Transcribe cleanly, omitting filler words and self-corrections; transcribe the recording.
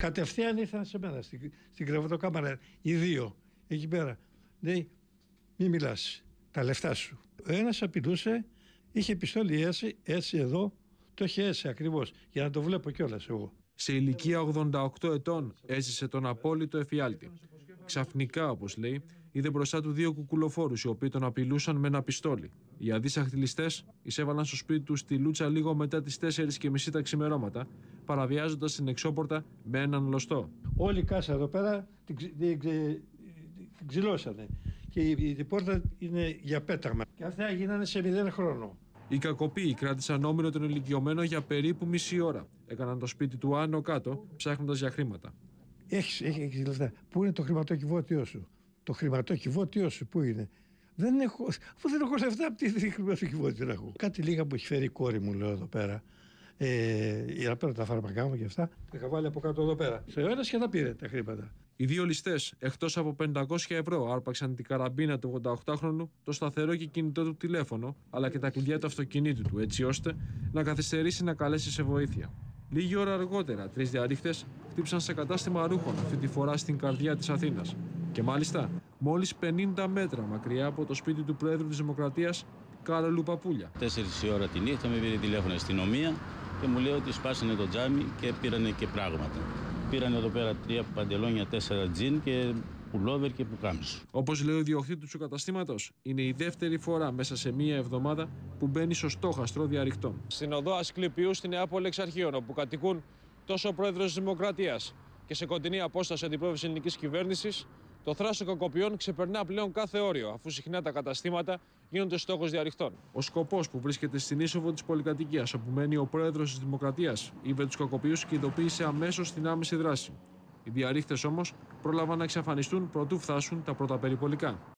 Κατευθείαν ήρθαν σε μένα, στην κρεβατοκάμαρα, οι δύο, εκεί πέρα. Λέει, μη μιλάς, τα λεφτά σου. Ο ένας απειλούσε, είχε πιστόλι έτσι εδώ, το είχε έτσι ακριβώς, για να το βλέπω κιόλας εγώ. Σε ηλικία 88 ετών έζησε τον απόλυτο εφιάλτη. Ξαφνικά, όπως λέει, είδε μπροστά του δύο κουκουλοφόρους, οι οποίοι τον απειλούσαν με ένα πιστόλι. Οι αδίσαχτοι ληστές εισέβαλαν στο σπίτι του στη Λούτσα λίγο μετά τις 4:30 τα ξημερώματα, παραβιάζοντας την εξώπορτα με έναν λωστό. Όλη η κάσα εδώ πέρα την ξυλώσανε. Και η πόρτα είναι για πέταγμα. Και αυτά γίνανε σε 0 χρόνο. Οι κακοποιοί κράτησαν όμοιρο τον ηλικιωμένο για περίπου μισή ώρα. Έκαναν το σπίτι του άνω κάτω, ψάχνοντας για χρήματα. Έχεις λεφτά. Πού είναι το χρηματοκιβώτιό σου? Το χρηματοκιβώτιό σου πού είναι? Δεν έχω, αφού δεν έχω λεφτά, από τι χρηματοκιβώτιο να έχω? Κάτι λίγα που έχει φέρει η κόρη μου, λέω εδώ πέρα. Για να παίρνω τα φάρμακά μου και αυτά. Τα είχα βάλει από κάτω εδώ πέρα. Στο ένας και τα πήρε τα χρήματα. Οι δύο ληστές, εκτός από 500 ευρώ, άρπαξαν την καραμπίνα του 88χρονου, το σταθερό και κινητό του τηλέφωνο, αλλά και τα κλειδιά του αυτοκινήτου του, έτσι ώστε να καθυστερήσει να καλέσει σε βοήθεια. Λίγη ώρα αργότερα, 3 διαρρήχτες χτύπησαν σε κατάστημα ρούχων, αυτή τη φορά στην καρδιά της Αθήνας. Και μάλιστα, μόλις 50 μέτρα μακριά από το σπίτι του Προέδρου της Δημοκρατίας, Κάρολου Παπούλια. 4 η ώρα τη νύχτα με πήρε τηλέφωνο αστυνομία και μου λέει ότι σπάσανε το τζάμι και πήρανε και πράγματα. Πήραν εδώ πέρα 3 παντελόνια, 4 τζιν και πουλόβερ και πουκάμισο. Όπως λέει ο ιδιοκτήτης του καταστήματος, είναι η δεύτερη φορά μέσα σε μία εβδομάδα που μπαίνει στο στόχαστρο διαρριχτών. Στην οδό Ασκληπιού στη Νεάπολη Εξαρχείων, όπου κατοικούν τόσο ο Πρόεδρος της Δημοκρατίας και σε κοντινή απόσταση αντιπρόεδρος της ελληνικής κυβέρνησης, το θράσος των κακοποιών ξεπερνά πλέον κάθε όριο, αφού συχνά τα καταστήματα γίνονται στόχος διαρριχτών. Ο σκοπός που βρίσκεται στην είσοδο της πολυκατοικίας, όπου μένει ο Πρόεδρος της Δημοκρατίας, είπε τους κακοποιούς και ειδοποίησε αμέσως την άμεση δράση. Οι διαρρήχτες όμως πρόλαβαν να εξαφανιστούν προτού φτάσουν τα πρώτα περιπολικά.